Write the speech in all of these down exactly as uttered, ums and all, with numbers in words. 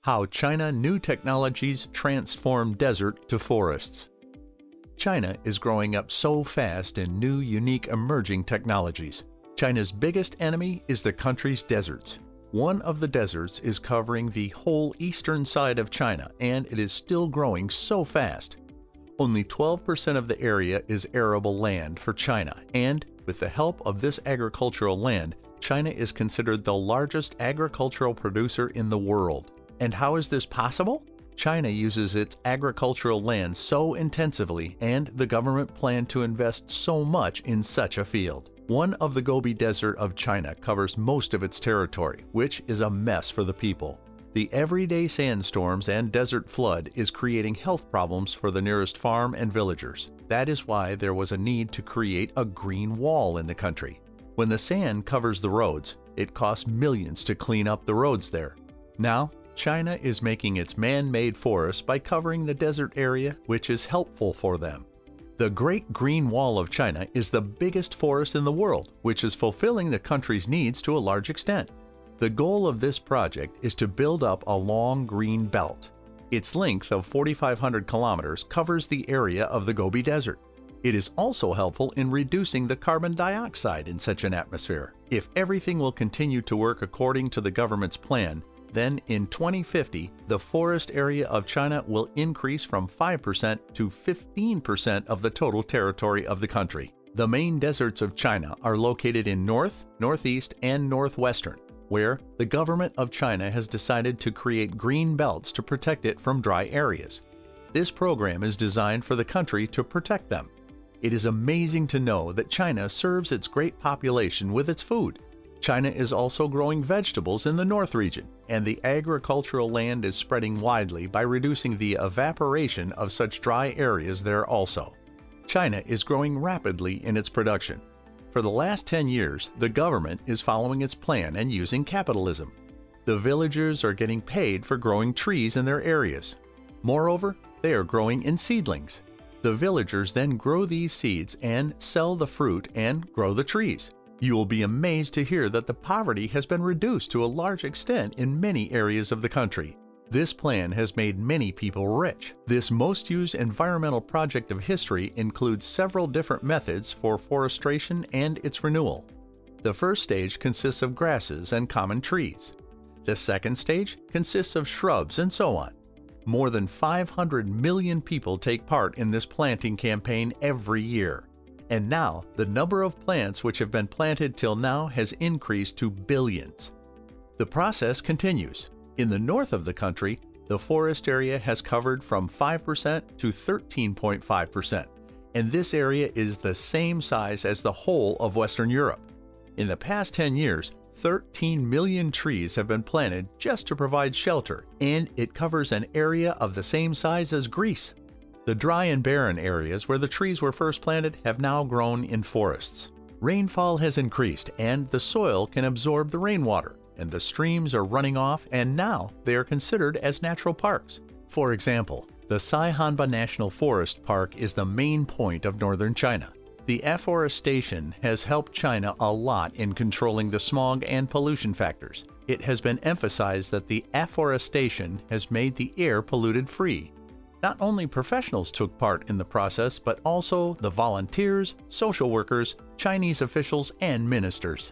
How China New Technologies Transform Desert to Forests. China is growing up so fast in new, unique, emerging technologies. China's biggest enemy is the country's deserts. One of the deserts is covering the whole eastern side of China, and it is still growing so fast. Only twelve percent of the area is arable land for China, and with the help of this agricultural land, China is considered the largest agricultural producer in the world. And how is this possible? China uses its agricultural land so intensively, and the government planned to invest so much in such a field. One of the Gobi Desert of China covers most of its territory, which is a mess for the people. The everyday sandstorms and desert flood is creating health problems for the nearest farm and villagers. That is why there was a need to create a green wall in the country. When the sand covers the roads, it costs millions to clean up the roads there. Now, China is making its man-made forests by covering the desert area, which is helpful for them. The Great Green Wall of China is the biggest forest in the world, which is fulfilling the country's needs to a large extent. The goal of this project is to build up a long green belt. Its length of forty-five hundred kilometers covers the area of the Gobi Desert. It is also helpful in reducing the carbon dioxide in such an atmosphere. If everything will continue to work according to the government's plan, then in twenty fifty, the forest area of China will increase from five percent to fifteen percent of the total territory of the country. The main deserts of China are located in north, northeast, and northwestern, where the government of China has decided to create green belts to protect it from dry areas. This program is designed for the country to protect them. It is amazing to know that China serves its great population with its food. China is also growing vegetables in the north region, and the agricultural land is spreading widely by reducing the evaporation of such dry areas there also. China is growing rapidly in its production. For the last ten years, the government is following its plan and using capitalism. The villagers are getting paid for growing trees in their areas. Moreover, they are growing in seedlings. The villagers then grow these seeds and sell the fruit and grow the trees. You will be amazed to hear that the poverty has been reduced to a large extent in many areas of the country. This plan has made many people rich. This most used environmental project of history includes several different methods for forestation and its renewal. The first stage consists of grasses and common trees. The second stage consists of shrubs and so on. More than five hundred million people take part in this planting campaign every year. And now, the number of plants which have been planted till now has increased to billions. The process continues. In the north of the country, the forest area has covered from five percent to thirteen point five percent, and this area is the same size as the whole of Western Europe. In the past ten years, thirteen million trees have been planted just to provide shelter, and it covers an area of the same size as Greece. The dry and barren areas where the trees were first planted have now grown in forests. Rainfall has increased, and the soil can absorb the rainwater, and the streams are running off, and now they are considered as natural parks. For example, the Saihanba National Forest Park is the main point of northern China. The afforestation has helped China a lot in controlling the smog and pollution factors. It has been emphasized that the afforestation has made the air polluted free. Not only professionals took part in the process, but also the volunteers, social workers, Chinese officials, and ministers.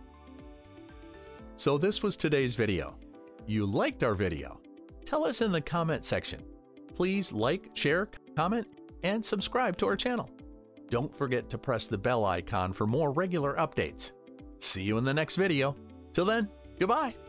So this was today's video. You liked our video? Tell us in the comment section. Please like, share, comment, and subscribe to our channel. Don't forget to press the bell icon for more regular updates. See you in the next video. Till then, goodbye.